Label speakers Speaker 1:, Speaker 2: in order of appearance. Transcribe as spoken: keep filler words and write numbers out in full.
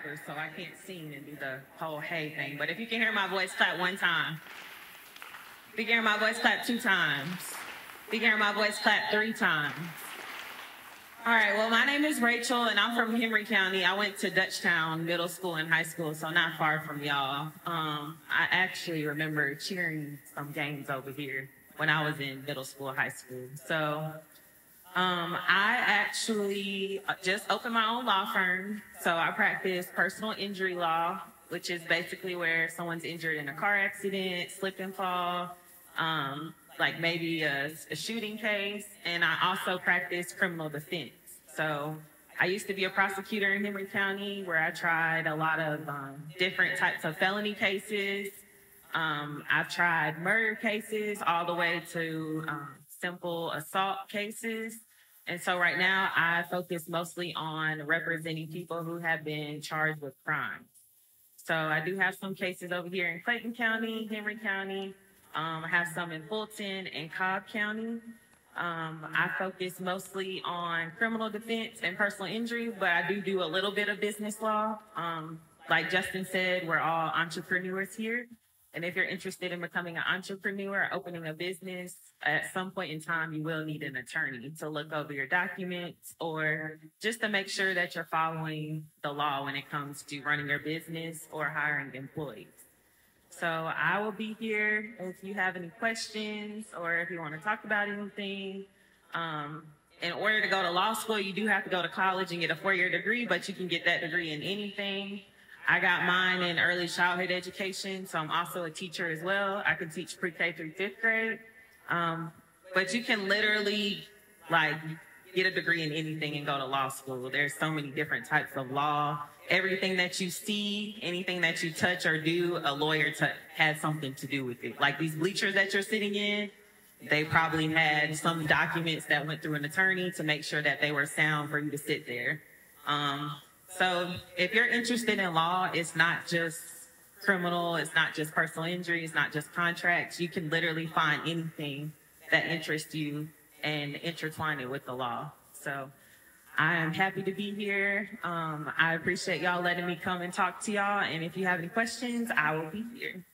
Speaker 1: rapper, so I can't sing and do the whole hey thing. But if you can hear my voice, clap one time. If you can hear my voice, clap two times. If you can hear my voice, clap three times. All right, well, my name is Rachel, and I'm from Henry County. I went to Dutchtown Middle School and high school, so not far from y'all. Um, I actually remember cheering some games over here when I was in middle school, high school. So um, I actually just opened my own law firm. So I practice personal injury law, which is basically where someone's injured in a car accident, slip and fall, um, like maybe a, a shooting case, and I also practice criminal defense. So I used to be a prosecutor in Henry County where I tried a lot of um, different types of felony cases. Um, I've tried murder cases all the way to um, simple assault cases. And so right now I focus mostly on representing people who have been charged with crimes. So I do have some cases over here in Clayton County, Henry County. Um, I have some in Fulton and Cobb County. Um, I focus mostly on criminal defense and personal injury, but I do do a little bit of business law. Um, like Justin said, we're all entrepreneurs here. And if you're interested in becoming an entrepreneur, opening a business, at some point in time, you will need an attorney to look over your documents or just to make sure that you're following the law when it comes to running your business or hiring employees. So I will be here if you have any questions or if you want to talk about anything. Um, in order to go to law school, you do have to go to college and get a four-year degree, but you can get that degree in anything. I got mine in early childhood education, so I'm also a teacher as well. I can teach pre-K through fifth grade. Um, but you can literally like get a degree in anything and go to law school. There's so many different types of law. Everything that you see, anything that you touch or do, a lawyer t- has something to do with it. Like these bleachers that you're sitting in, they probably had some documents that went through an attorney to make sure that they were sound for you to sit there. Um, so if you're interested in law, it's not just criminal, it's not just personal injury, it's not just contracts. You can literally find anything that interests you and intertwine it with the law. So I am happy to be here. Um, I appreciate y'all letting me come and talk to y'all. And if you have any questions, I will be here.